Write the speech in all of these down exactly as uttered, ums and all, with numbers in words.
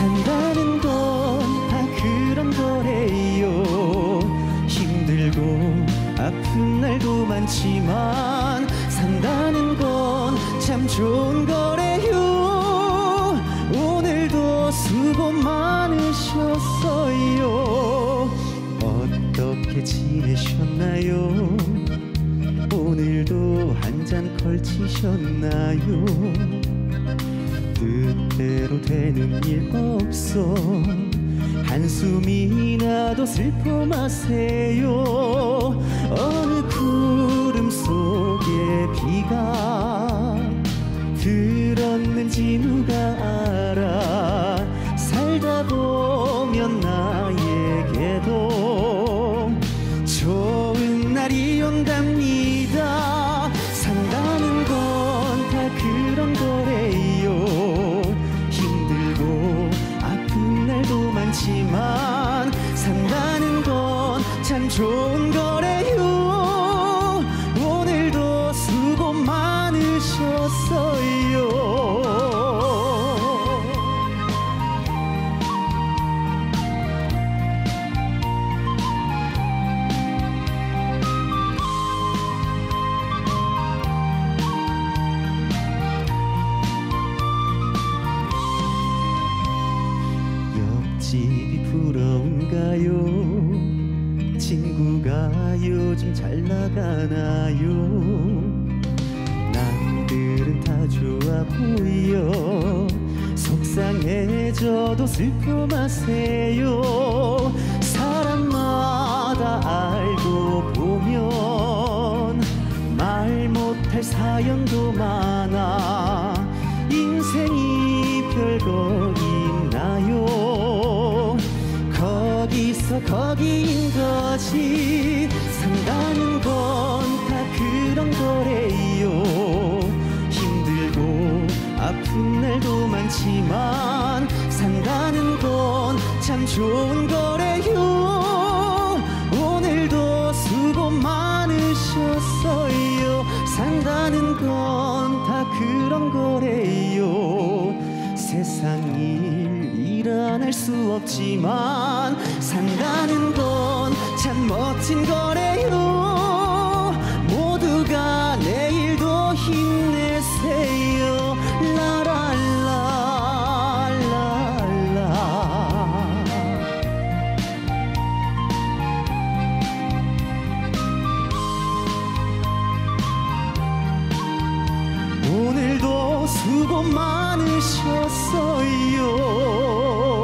산다는 건 다 그런 거래요. 힘들고 아픈 날도 많지만 산다는 건 참 좋은 거래요. 오늘도 수고 많으셨어요. 어떻게 지내셨나요? 오늘도 한 잔 걸치셨나요? 뜻대로 되는 일 없어 한숨이 나도 슬퍼 마세요. 어느 구름 속에 비가 들었는지 누가 알아. 살다 보면 나에게도 좋은 날이 온답니다. 산다는 건 다 그런 거래요. 힘들고 아픈 날도 많지만 산다는 건 참 좋은 거래요. 오늘도 수고 많으셨어요. 옆집이 부러운가요? 친구가 요즘 잘 나가나요? 남들은 다 좋아 보여. 속상해져도 슬퍼 마세요. 사람마다 알고 보면 말 못할 사연도 많아. 인생이 별거 있나요? 거기서 거기인 거지. 산다는 건 다 그런 거래요. 힘들고 아픈 날도 많지만 산다는 건 참 좋은 거래요. 오늘도 수고 많으셨어요. 산다는 건 다 그런 거래요. 세상 일 일어날 수 없지만 산다는 건 참 멋진 거래요. 모두가 내일도 힘내세요. 라랄라랄라. 오늘도 수고 많으셨어요.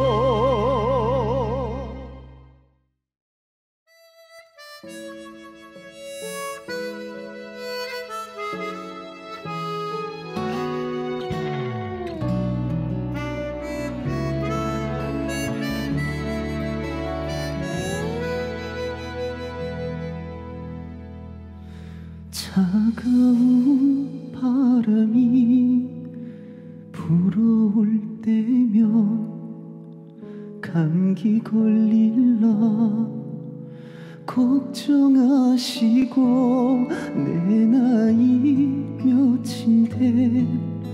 차가운 바람이 불어올 때면 감기 걸릴라 걱정하시고 내 나이 몇인데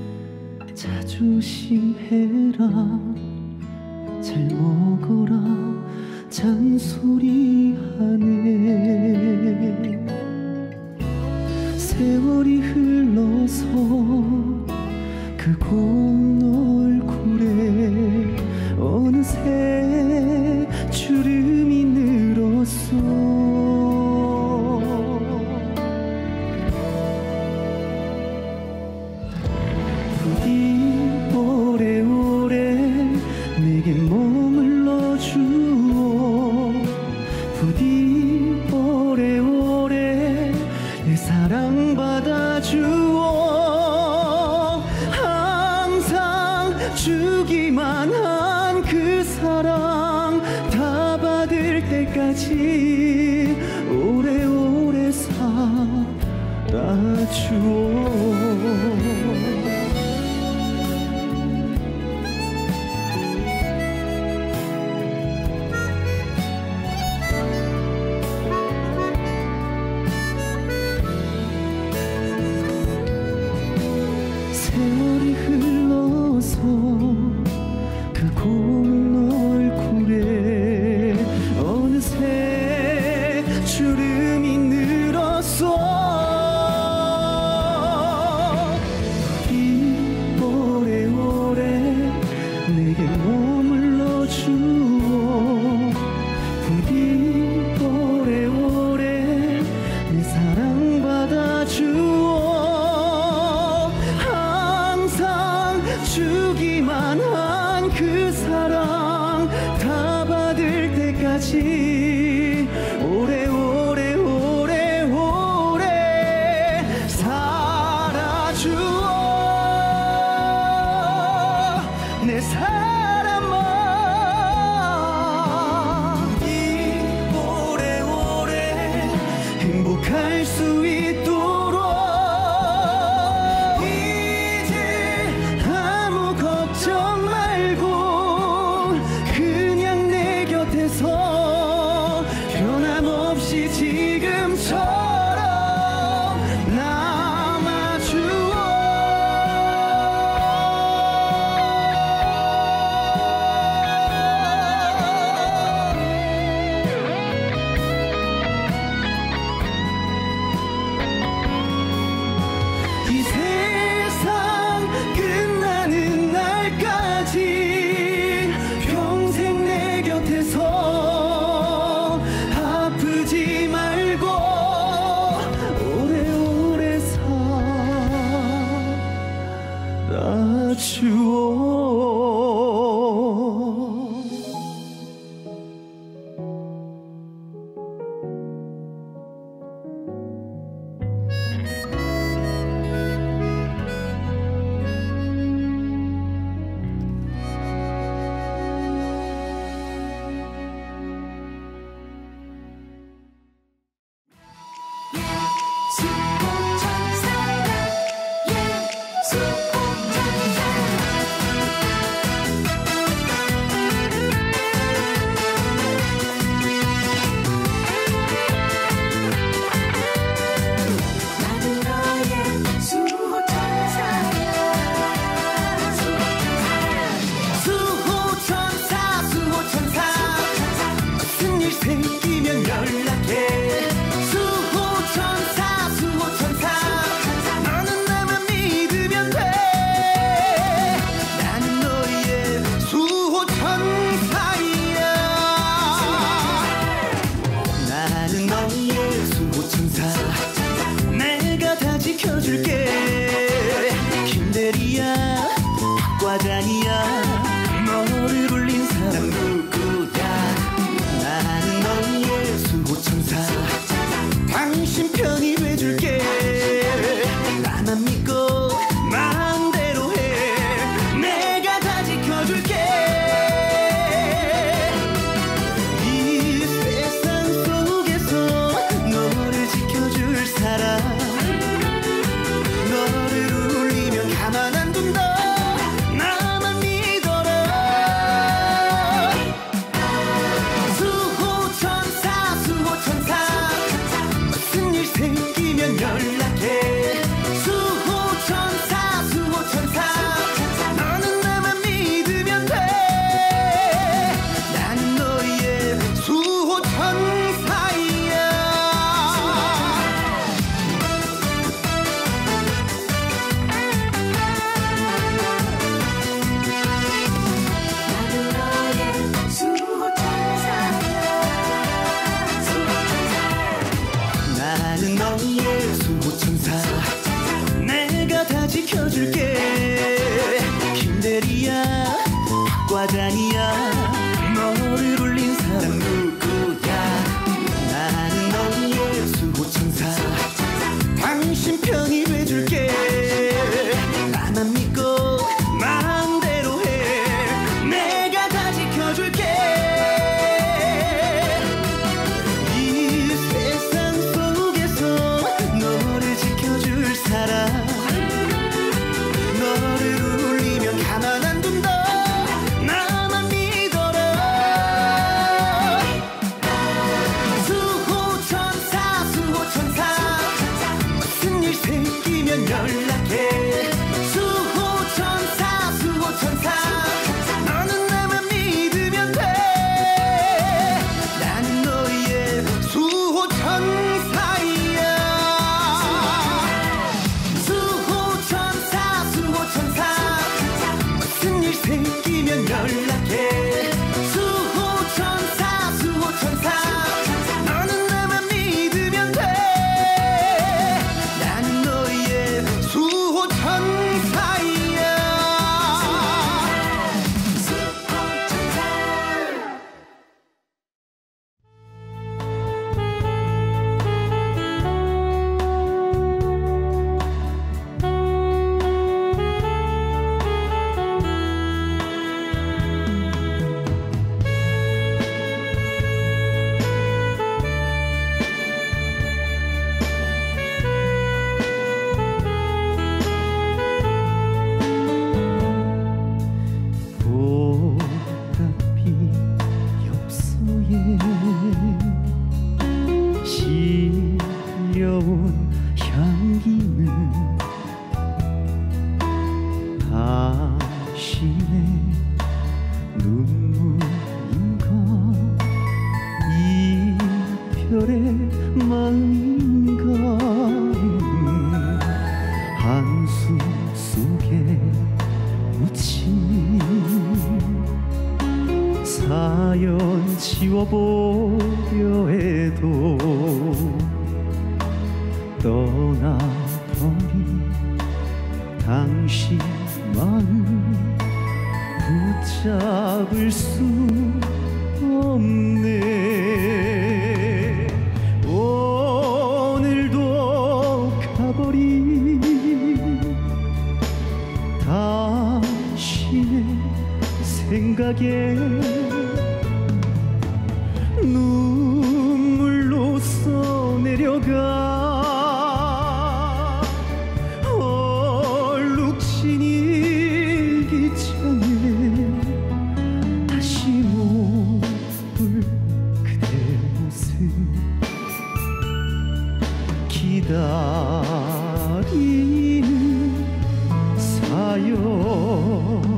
자조심해라 잘 먹어라 잔소리하네. 세월이 흘러서 그 고운 얼굴에 어느새 주름이 늘었어. 부디 오래오래 내게 머물러 주오. 부디 오래오래 내 사랑 받아주오. 항상 주기만 한 그 사랑 다 받을 때까지 오래오래 살아주오. 세월이 흘러서 그 곳 주기만 한 그 사랑 다 받을 때까지 오래오래 오래 오래 살아주어 내 사람아. 이 오래오래 행복할 수 있도록 이제 아무 걱정 말고 그냥 내 곁에서 변함없이 지금처럼 남아주어. 이 세상 끝나는 날까지 평생 내 곁에서 아프지 말고 오래오래 살아주어. 수호천사 수호천사 무슨 일 생기면 연락해. 수호천사 수호천사 너는 나만 믿으면 돼. 나는 너의 수호천사야. 나는 너의 수호천사 내가 다 지켜줄게. 김대리야 과장이야 너를 울린 사람 누구야. 나는 너의 수호천사 당신 편이 돼줄게. 나만 믿고 마음대로 해. 내가 다 지켜줄게. 이 세상 속에서 너를 지켜줄 사람 너를 울리면 가만 안 둔다. 나만 믿어라. 수호천사 수호천사 무슨 일 생기면 연락해. 수호천사 수호천사 너는 나만 믿으면 돼. 나는 너의 수호천사야. 나는 너의 수호천사 내가 다 지켜줄게. 김대리야 과장이야 너를 울린 사람 누구야. 나는 너의 수호천사 당신 편이 돼줄게. 나만 믿고 마음대로 해. 내가 다 지켜줄게. 이 세상 속에서 너를 지켜줄 사람 너를 울리면 가만 안 둔다. 나만 지워보려 해도 떠나버린 당신 마음 붙잡을 수 없네. 오늘도 가버린 당신의 생각에 눈물로써 내려가 얼룩진 일기장에 다시 못 볼 그대 모습 기다리는 사연.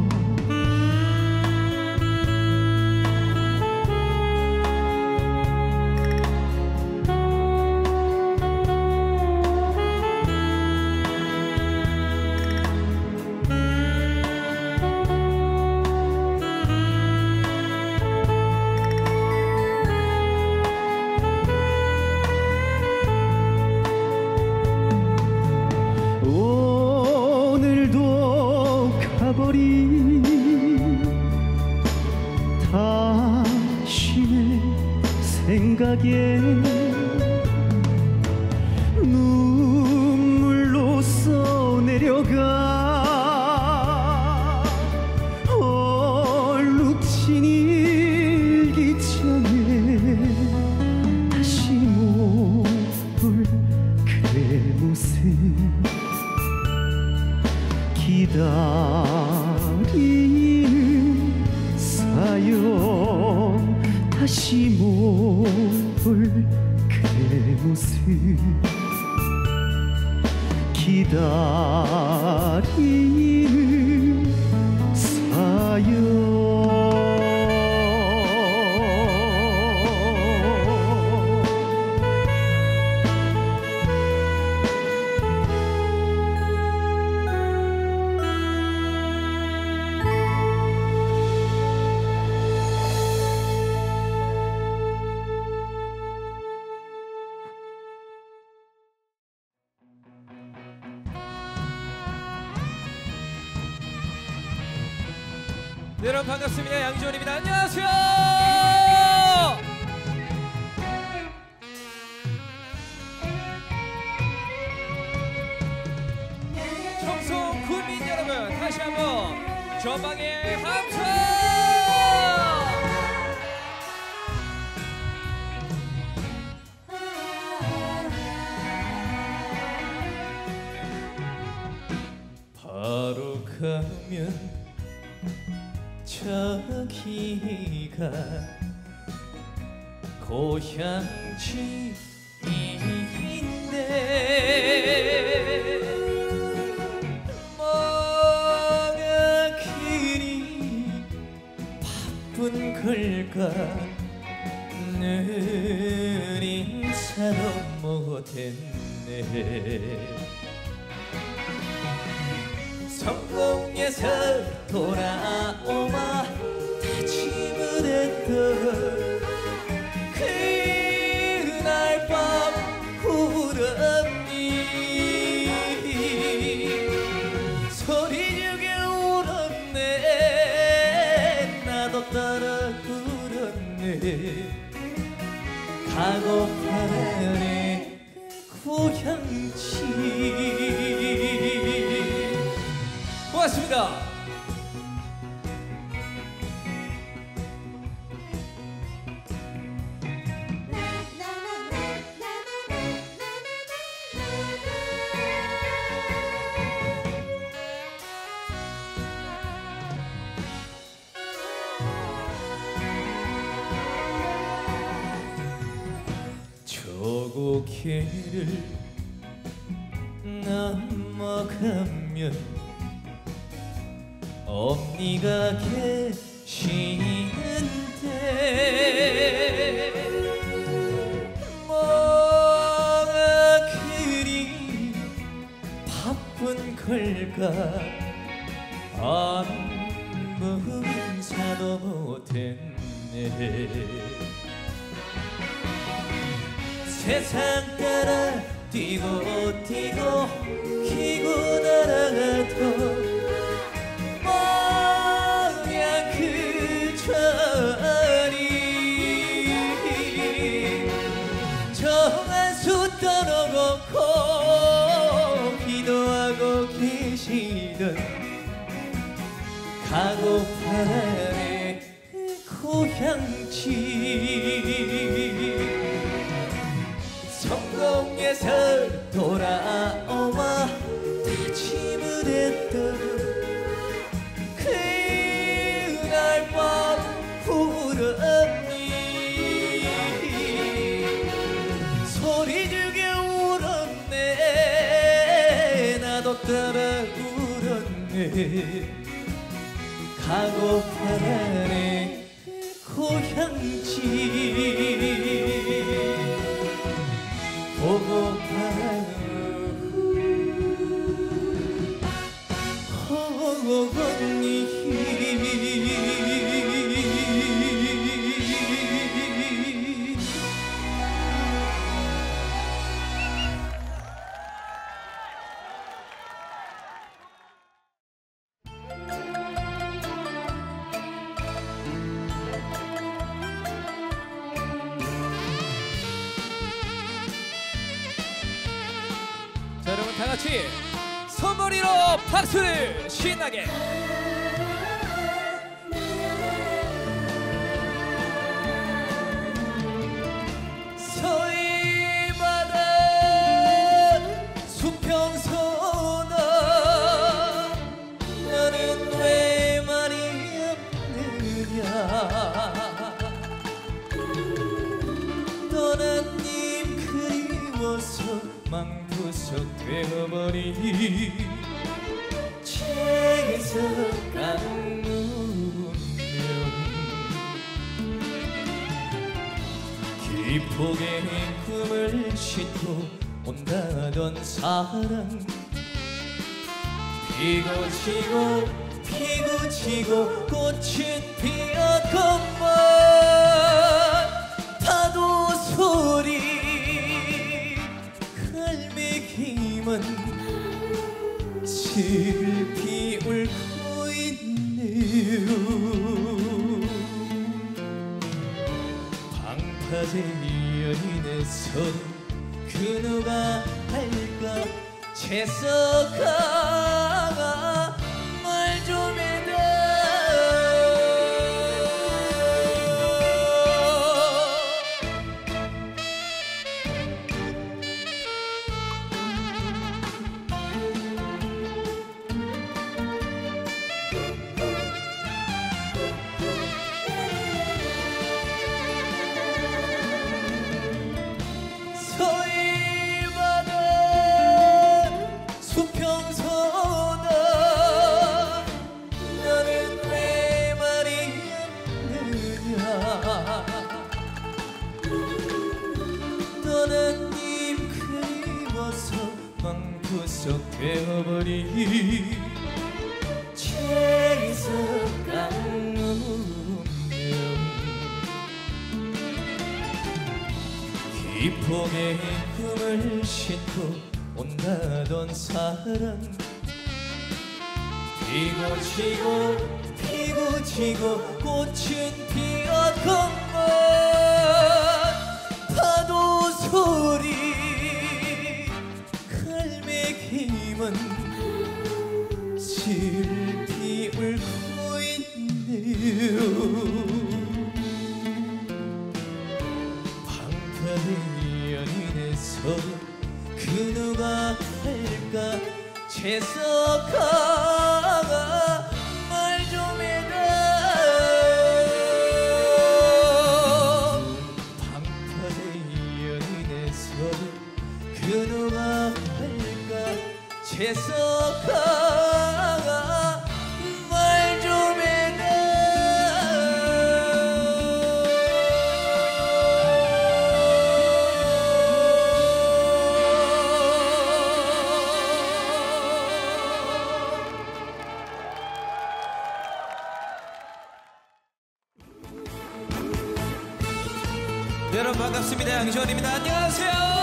오늘도 가버린 당신의 생각에 눈물로써 내려가 얼룩진 일기장에 다시 못 볼 그대 모습 기다리는 사연. 다시 못 볼 그대 모습 기다리는 사연. 네, 여러분 반갑습니다. 양지원입니다. 안녕하세요. 청송 구민 여러분, 다시 한번 전방의 함성. 바로 가면 저기가 고향집인데 뭐가 그리 바쁜 걸까. 늘 인사도 못했네. 성공에서 돌아오마 다짐을 했던 그날 밤 울었니. 소리 지르게 울었네. 나도 따라 울었네. 가고파네 고향집. 고맙습니다. 저고개를 넘어가면 언니가 계시는데 뭐가 그리 바쁜 걸까. 아무 인사도 못했네. 세상 따라 뛰고 뛰고 기고 날아가도 뭐야 그 자리 정한수 떠나고 기도하고 계시던 가고파라네 고향집 성공해서 돌아오마 다짐을 했던 그날 밤 울었니 소리 주게 울었네 나도 따라 울었네 가고파라네 고향집 보고파라네 자, 여러분 다 같이 손머리로 박수를 신나게. 서이 바다 수평선아 너는 왜 말이 없느냐 떠난 님 그리워서 망부석 되어버린 책에서 깎는 기폭의 꿈을 싣고 온다던 사랑 피고 지고 피고 지고 꽃은 피었건만 파도 소리 갈매기만 슬피 울고 있네요 방파제 연인에서 그 누가 할까 채석아가 말 좀 해라 떠난 님 그리워서 망구석 되어버린 책에서 깎는 운명 기폭의 꿈을 싣고 온다던 사랑 피고 지고 피고 지고 꽃은 피었건만 파도 소리 갈매기만 슬피 울고 있네요 방파제 연인에서 그 누가 할까 채석아가 말 좀 해라 방파제 연인에서 그 누가 할까 채석아가 말 좀 해라 여러분 반갑습니다. 양시원입니다. 안녕하세요.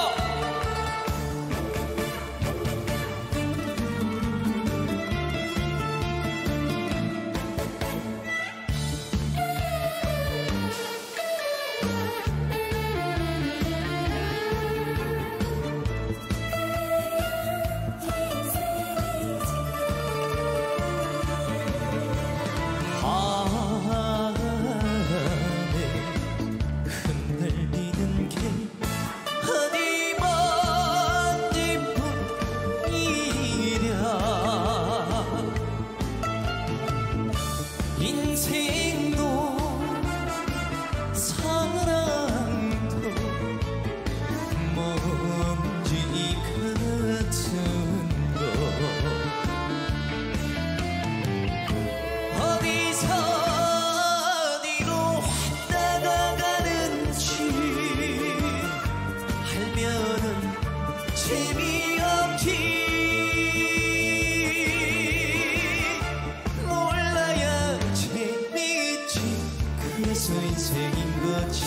인생인 거지.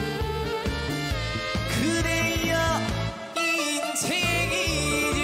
그래야 인생이지.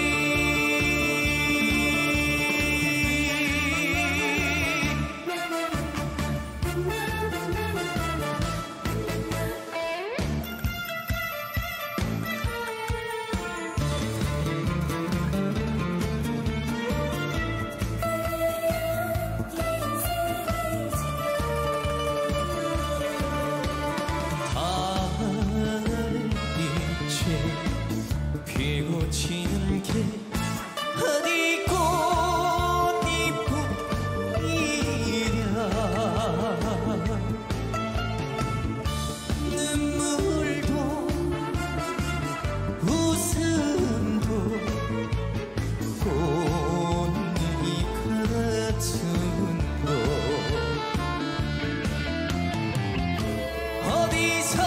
피고 지는 게 어디 꽃잎뿐이랴. 눈물도 웃음도 꽃잎 같은 거. 어디서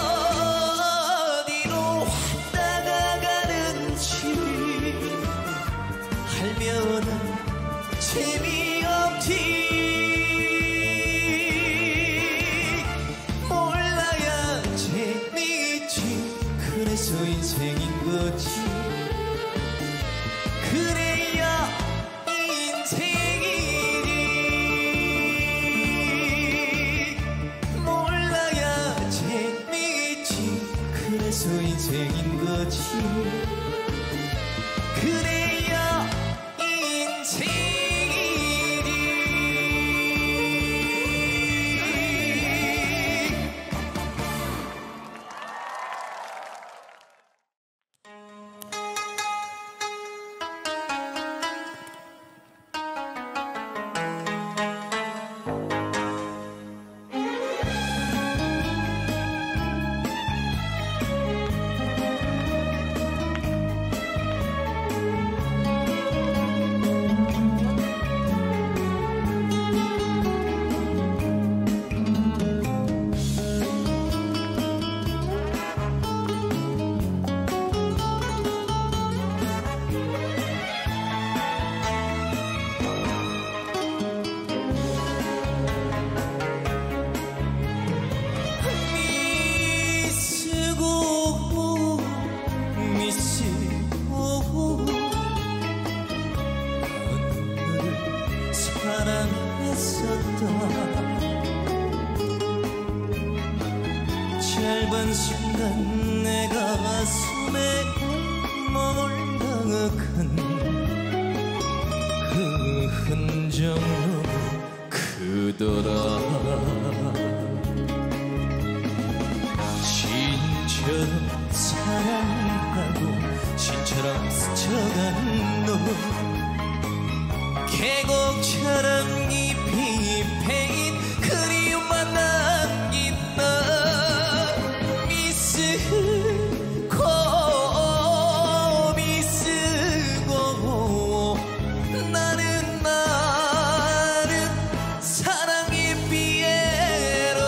알면은 재미없지. 몰라야 재미있지. 그래서 인생인 거지. 그래야 인생이지. 몰라야 재미있지. 그래서 인생인 거지. 그래야 짧은 순간 내 가슴에 머물러간 그 흔적 크더라. 신처럼 사랑하고 신처럼 스쳐간 너. 계곡처럼 깊이 패인 그리움만 남긴 너. 미쓰고 미쓰고 나는 나는 사랑의 피에로.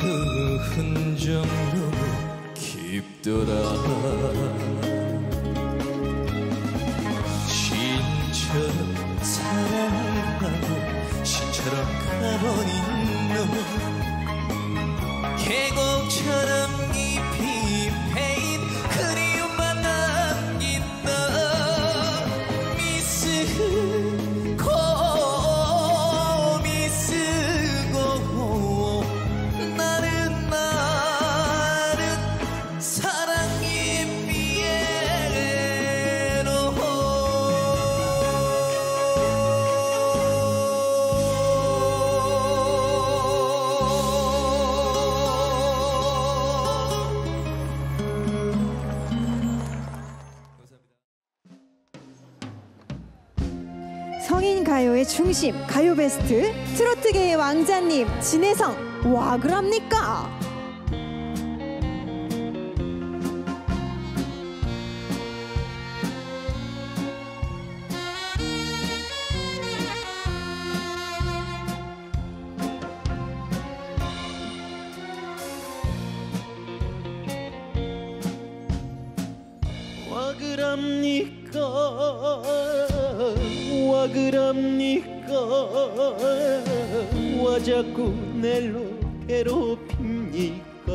그 흔적 너무 깊더라. 신처럼 사랑하고 신처럼 가버린 너, 계곡처럼 깊이 패인 그리움만 남긴 너, 미쓰고 미쓰고 나는 나는 사랑이 미에로. 성인 가요의 중심, 가요 베스트, 트로트계의 왕자님 진혜성, 와 그럽니까? 와 그럽니까 와 그럽니까 와 자꾸 넬로 괴롭힙니까.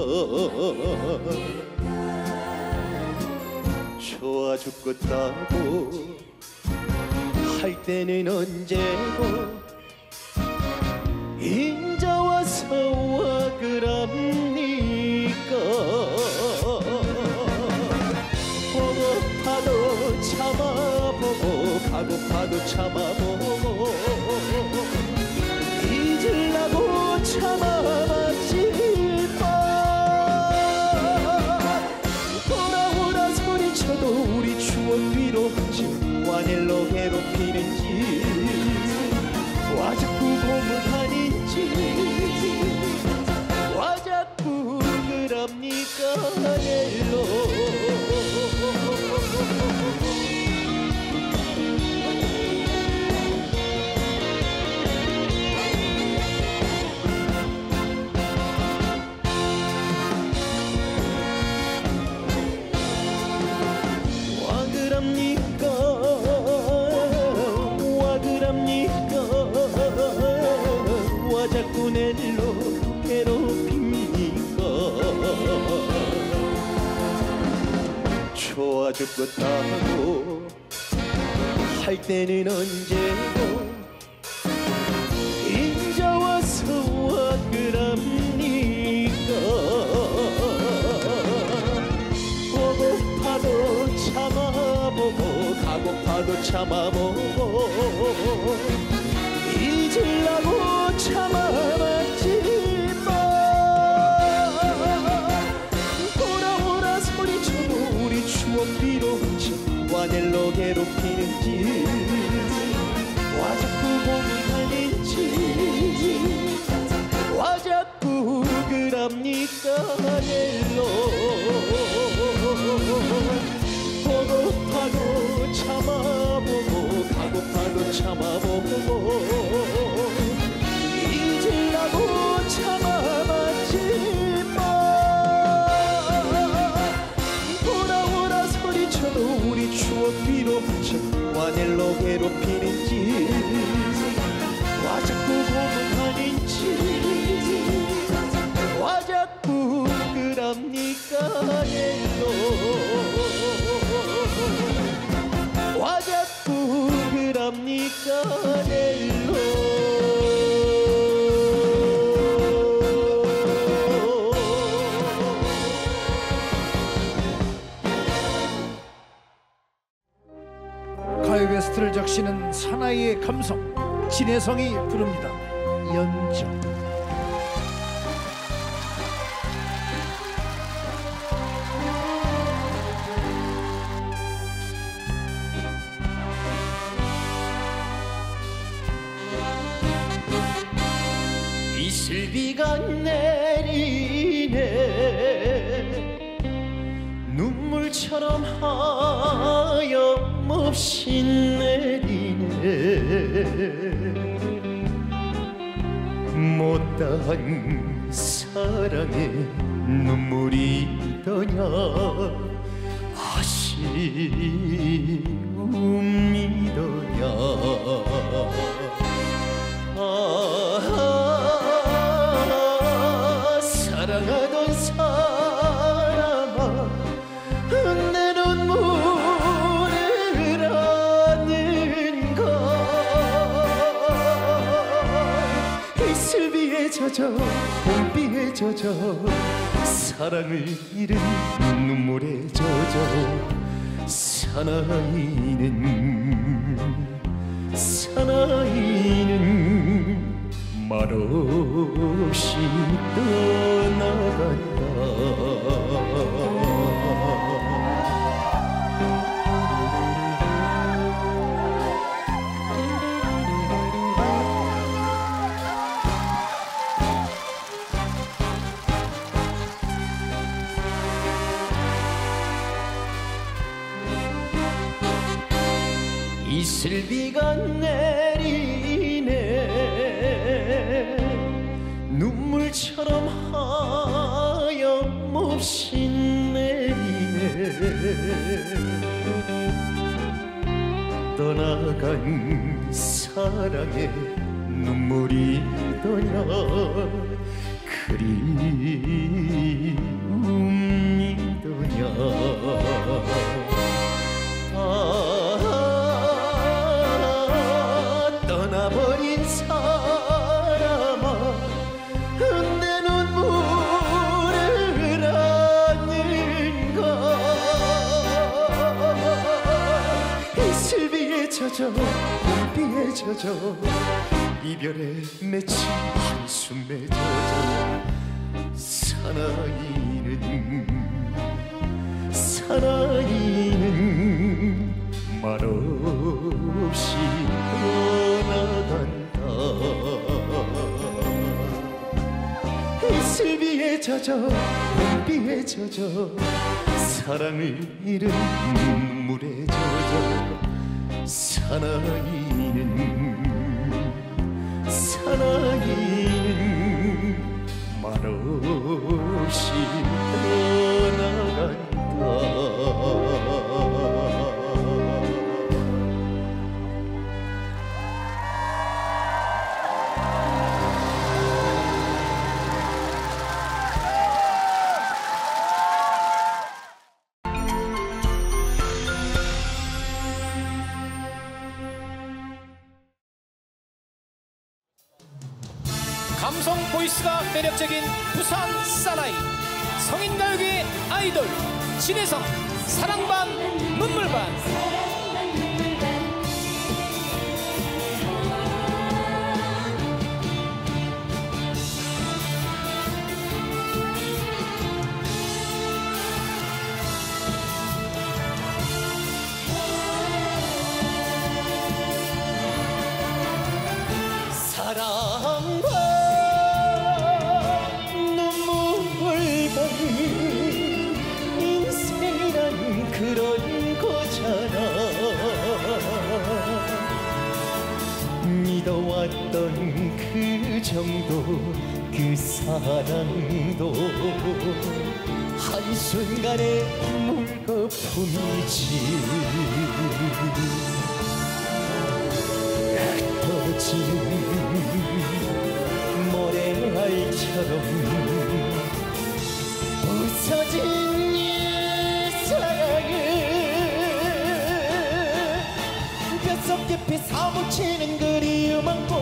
좋아 죽겠다고 할 때는 언제고 인자 와서 와 그럽니까. 보고파도 참아보고 가고파도 참아보고 잊으려고 참아봤지만 돌아오라 소리쳐도 우리 추억 위로 와넬로 괴롭히는지 와 자꾸 고문하는지 와 자꾸 그럽니까 넬로. 자꾸 넬로 괴롭힙니까. 좋아 죽겠다고 할 때는 언제고 인자 와서 와 그럽니까. 보고파도 참아보고 가고파도 참아보고 잊으려고 참아봤지만 돌아오라 소리쳐도 우리 추억 뒤로 와넬로 괴롭히는지 와 자꾸 고문하는지 와 자꾸 그럽니까 넬로. 보고파도 참아보고 가고파도 참아보고 잊으려고 참아봤지만 돌아오라 소리쳐도 우리 추억 뒤로 와넬로 괴롭히는지 와 자꾸 고문하는지 와 자꾸 그럽니까 넬로. 와 자꾸 그럽니까 넬로. 가요 베스트를 적시는 사나이의 감성, 진혜성이 부릅니다. 연정. 이슬비가 내리네 눈물처럼 하염없이 내리네 못다한 사랑에 눈물이 더냐 아쉬움이 더냐 아, 사랑하던 사람아 내 눈물을 아는가 이슬비에 젖어 봄비에 젖어 사랑을 잃은 눈물에 젖어 사나이는 사나이는 말없이 떠나간다 이슬비가 내리네 눈물처럼 하염없이 내리네 떠나간 사랑에 눈물이 더냐 그리움이 더냐 떠나버린 사람아 내 눈물을 아는가 이슬비에 젖어 봄비에 젖어 이별에 맺힌 한숨에 젖어 사나이는 사나이는 말없이 떠나간다 이슬비에 젖어 봄비에 젖어 사랑을 잃은 눈물에 젖어 사나이는 사나이는 말없이 떠나간다 감성 보이스가 매력적인 부산 사나이 성인가요계의 아이돌 진혜성 사랑반 눈물반 사랑과 인생이란 그런 거잖아 믿어왔던 그 정도 그 사랑도 한순간에 물거품이지 흩어진 모래알처럼 부서진 이 사랑을 뼛속 깊이 사무치는 그리움 안고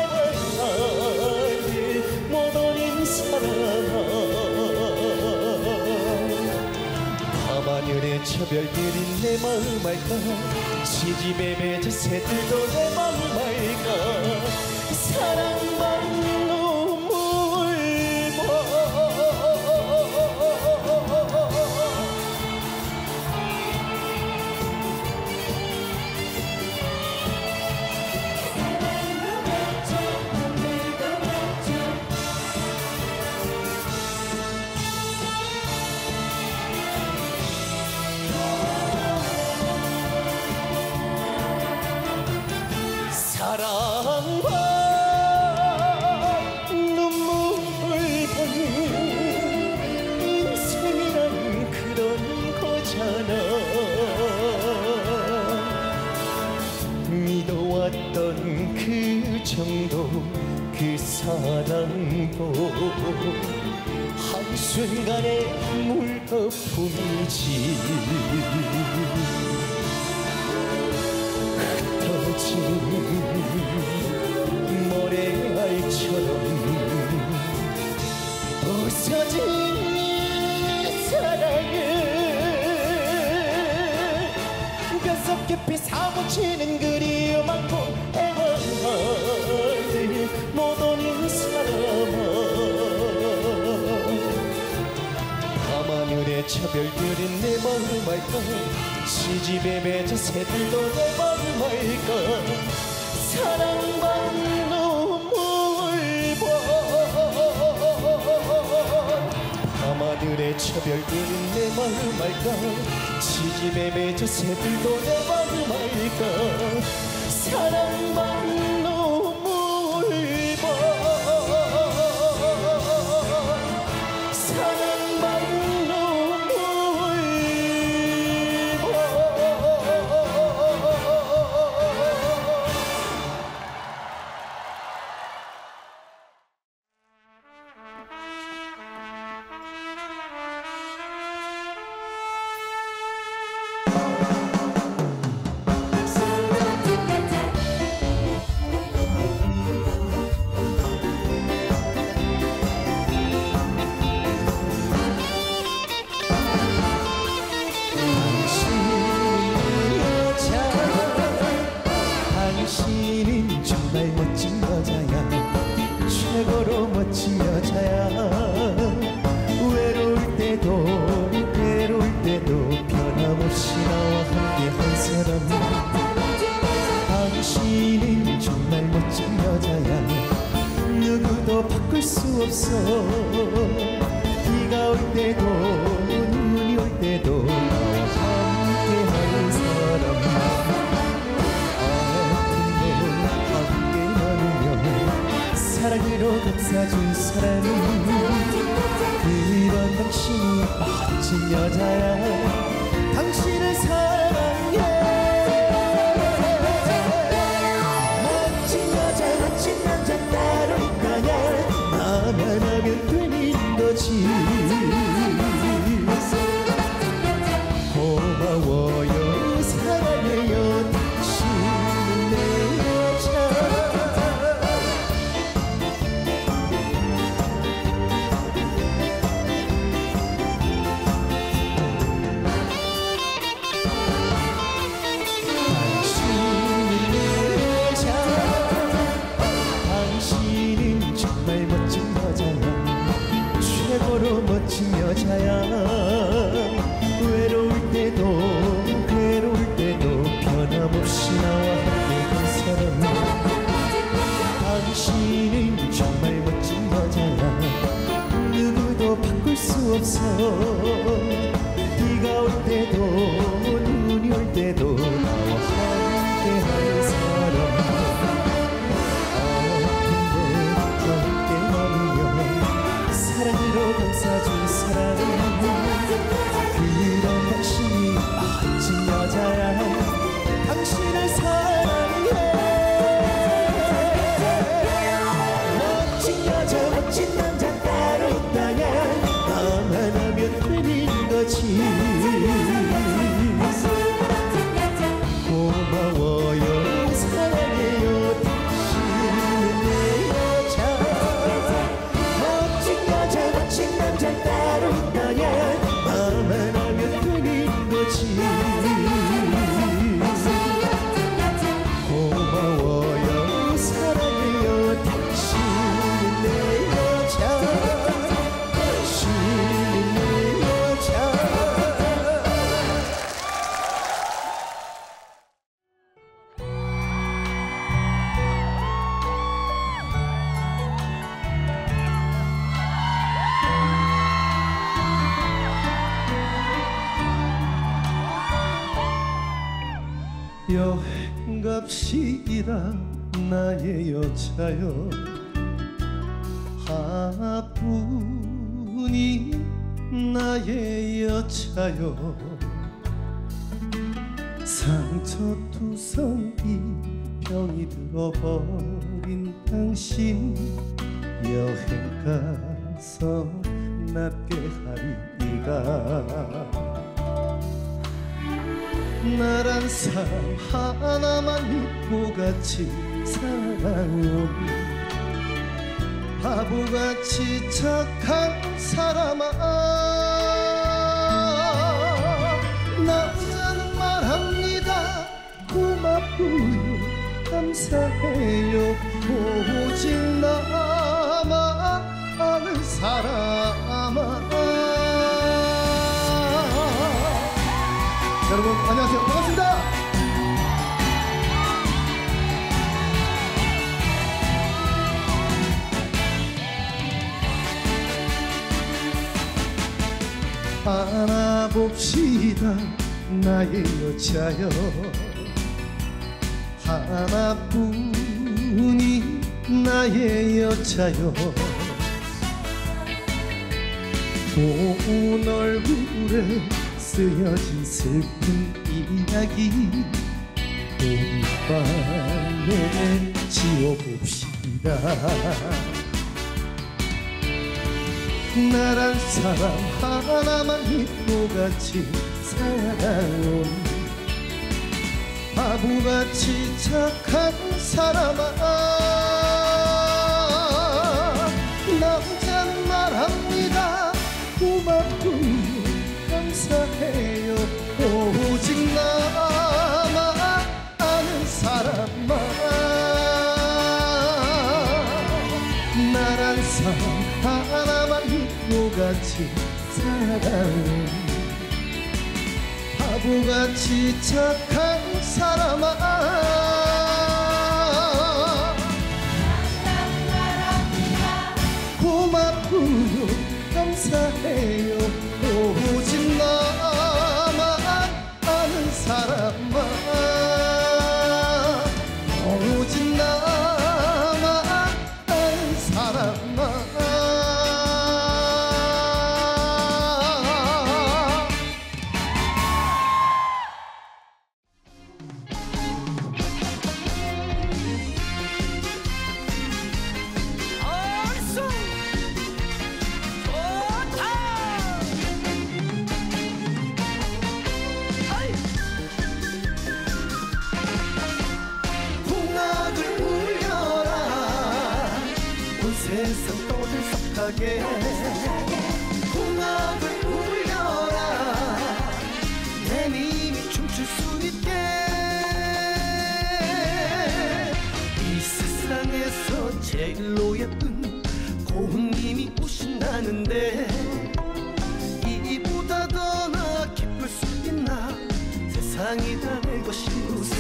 애원하는 못 오는 사랑아 밤하늘의 저별들이 내 마음 알까 시집에 맺은 새들도 내 마음 알까 사랑만 사랑과 한순간의 물거품이지. 흩어진 모래알처럼 부서진 사랑을 뼛속 깊이 사무치는 그리움만고 애원하는 못 오는 사람아. 밤하늘에 차별들은 내 마음 알까. 시집에 맺어 새들도 내 마음 알까. 사랑만 눈물보 밤하늘에 차별들은 내 마음 알까. 시집에 맺어 새들도 내 마음 알까. 사랑만 눈물보 사랑만 눈물보. 당신은 정말 멋진 여자야. 최고로 멋진 여자야. 외로울 때도 괴로울 때도 변함없이 나와 함께한 사람. 당신은 정말 멋진 여자야. 누구도 바꿀 수 없어. 비가 올 때도 눈이 올 때도 나와 함께하는 사람. 사랑으로 감싸준 사람. 그런 당신이 멋진 여자야. 당신을 사랑해. 멋진 여자 멋진 남자 따로 있다냐. 나만 하면 되는 거지. 고마워요 사랑해요. 당신은 내 여자. 멋진 여자야. 외로울 때도 괴로울 때도 변함없이 나와 함께한 사람. 당신은 정말 멋진 여자야. 누구도 바꿀 수 없어. 비가 올 때도 눈이 올 때도 나와 함께한 사람. 사랑으로 감싸준 사람. 그런 당신이 멋진 여자야. 당신을 사랑해. 멋진 여자 멋진 남자 따로 있다냐. 나만 하면 되는 거지. 고마워요 사랑해요. 당신은 내 여자. 멋진 남자 따로 있다냐. 마음만 하면 되는 거지. 고마워요 사랑해요. 당신은 내 여자. 당신은 내 여자. 여행 갑시다 나의 여자여. 하뿐이 나의 여자여. 상처투성이 병이 들어버린 당신. 여행 서럽게 하리가 나란 사람 하나만 믿고 같이 살아온 바보같이 착한 사람아 남자는 말합니다 고맙고요 감사해요 오직 나만 아는 사람아 여러분 안녕하세요 반갑습니다. 안아봅시다 나의 여자여 하나뿐이 나의 여자여 고운 얼굴에 쓰여진 슬픈 이야기 우리 밤에 지워봅시다 나란 사람 하나만 믿고 같이 살아온 바보같이 착한 사람아 남자는 말합니다 고맙고요 감사해요 오직 나만 아는 사람아 나란 사람 하나만 믿고 같이 살아온 바보같이 착한 사람아 고맙고요 감사해요 오직 나만 아는 사람아 오직 나만 아는 사람아 세상 떠들썩하게 풍악을 울려라 내 맘이 춤출 수 있게 이 세상에서 제일로 예쁜 고운님이 오신다는데 이보다 더 나 기쁠 수 있나 세상이 다 내 것이로세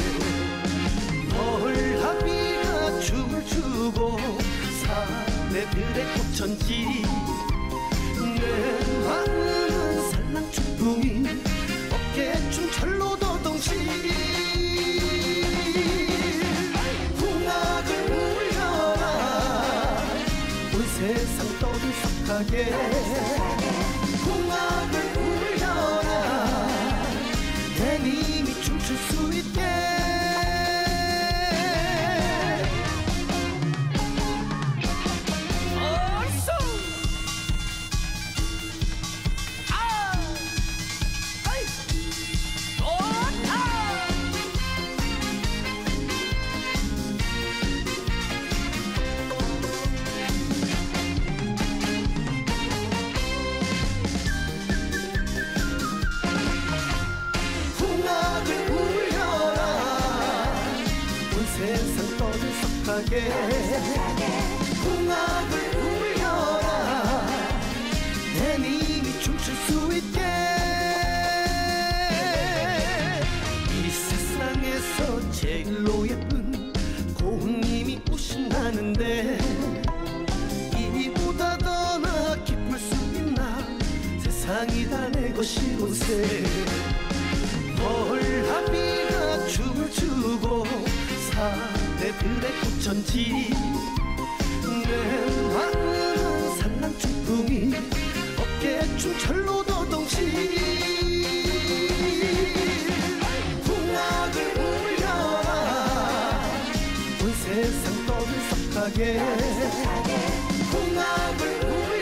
월하비가 춤을 추고 사내들의 꽃천지 내 마음은 산랑춘풍이 어깨춤 철로도 동시 풍악을 울려라 온 세상 떠들썩하게 풍악을 울려라 내 맘이 춤출 수 있게 세상 떠들썩하게 풍악을 울려라 내 맘이 춤출 수 있게 이 세상에서 제일로 예쁜 고운님이 오신다는데 이보다 더 나 기쁠 수 있나 세상이 다 내 것이로세 월하비가 춤을 추고 사내들의 꽃천지 내 마음은 산란춘풍이 어깨춤 철로도 동시 풍악을 울려라 온 세상 떠들썩하게 풍악을 울려라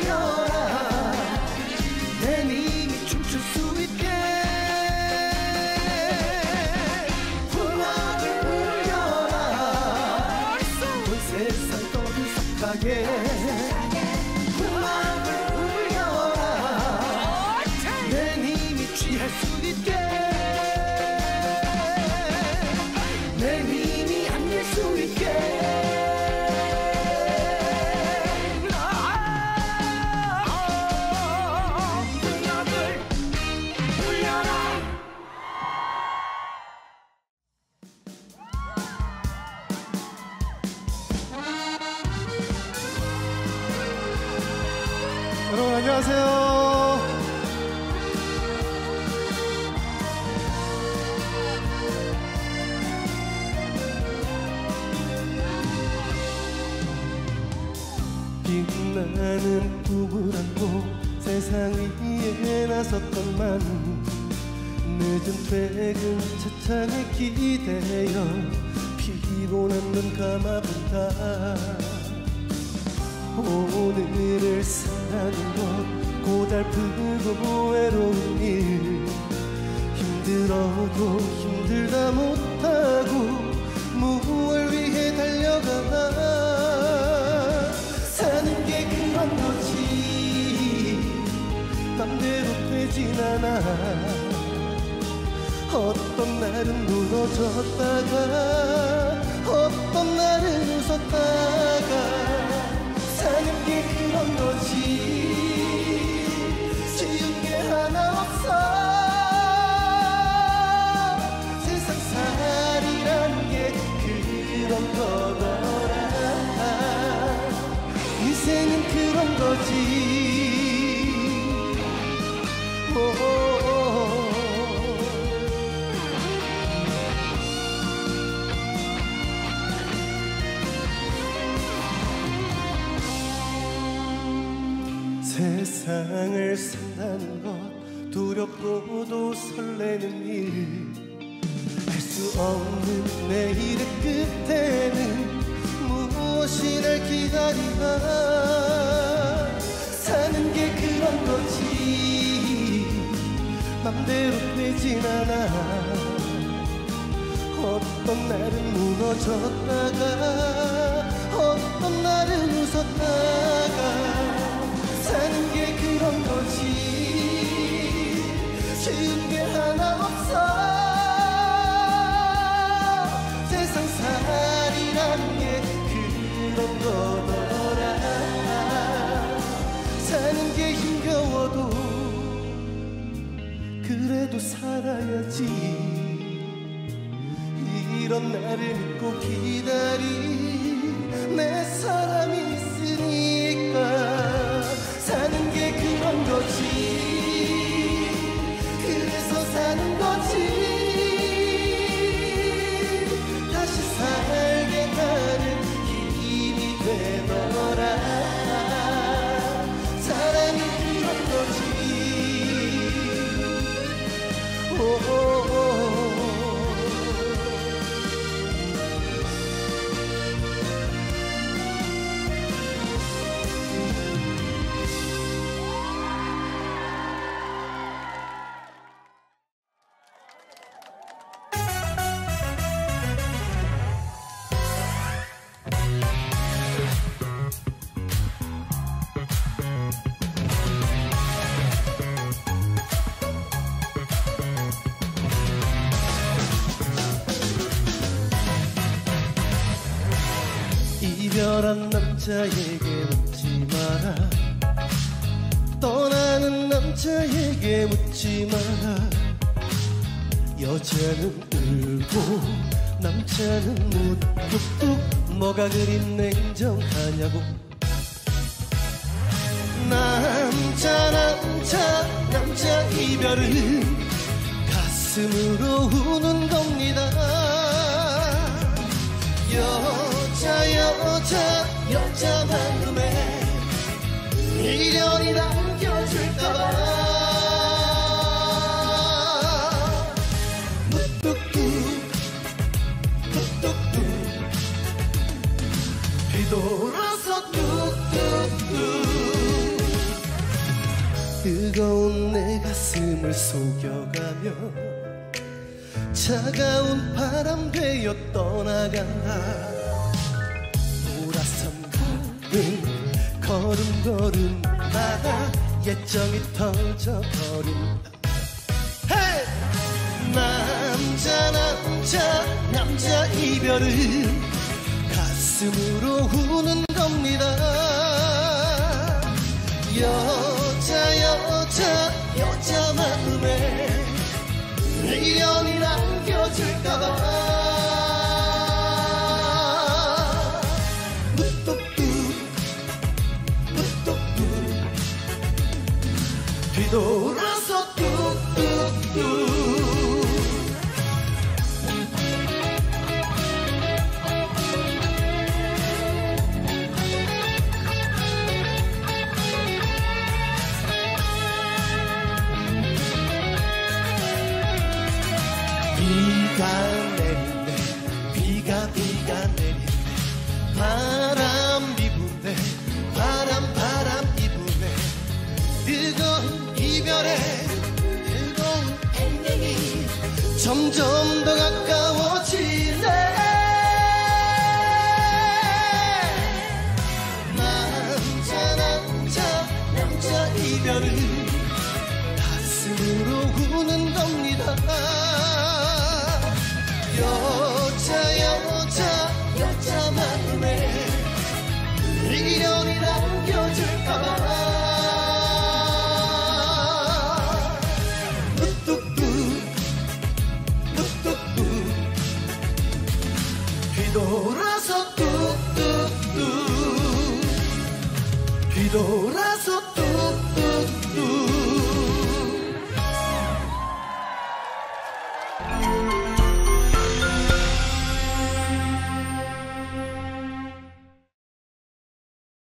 여러분 안녕하세요. 빛나는 꿈을 안고 세상 위에 나섰건만 늦은 퇴근 차창에 기대어 피곤한 눈 감아본다. 오늘을 사는 것 고달프고 외로운 일 힘들어도 힘들다 못하고 무엇을 위해 달려가나. 사는 게 그런 거지 맘대로 되진 않아. 어떤 날은 무너졌다가 어떤 날은 웃었다가 사는 게 그런 거지 쉬운 게 하나 없어. 세상살이란 게 그런 거더라. 인생은 그런 거지. 오오오. 세상을 산다는 것 두렵고도 설레는 일 알 수 없는 내일의 끝에는 무엇이 날 기다리나. 사는 게 그런 거지 맘대로 되진 않아. 어떤 날은 무너졌다가 어떤 날은 웃었다가 사는 게 그런 거지 쉬운 게 하나 없어. 세상살이란 게 그런 거더라. 사는 게 힘겨워도 그래도 살아야지. 이런 나를 믿고 기다린 내 사람이 있으니까 사는 게 그런 거지. 그래서 사는 거지. 다시 살게 하는 힘이 되더라. 사랑이 그런 거지. 오오오. 이별한 남자에게 묻지 마라. 떠나는 남자에게 묻지 마라. 여자는 울고 남자는 묻고 뭐가 그리 냉정하냐고. 남자 남자 남자 이별은 가슴으로 우는 겁니다. 여자 여자 여자 마음에 미련이 남겨질까봐 뚝뚝뚝 뚝뚝뚝 뒤돌아서 뚝뚝뚝 뜨거운 내 가슴을 속여가며 차가운 바람 되어 떠나간다. 돌아선 걸음 걸음걸음마다 예정이 터져버린다. hey! 남자 남자 남자 이별은 가슴으로 우는 겁니다. 여자 여자 여자 마음에 미련이 남겨질까봐 뚝뚝뚝 뚝뚝뚝 뒤돌아서 뚝뚝뚝 비가 내리네 비가 비가 내리네 바람 이부네 바람 바람 이부네 뜨거운 이별에 뜨거운 엔딩이 점점 더 가까워지네 남자 남자 남자 이별은 가슴으로 우는 겁니다 여자 여자 여자 마음에 미련이 남겨질까봐 뚝뚝뚝 뚝뚝뚝 뒤돌아서 뚝뚝뚝 뒤돌아서 뚝뚝뚝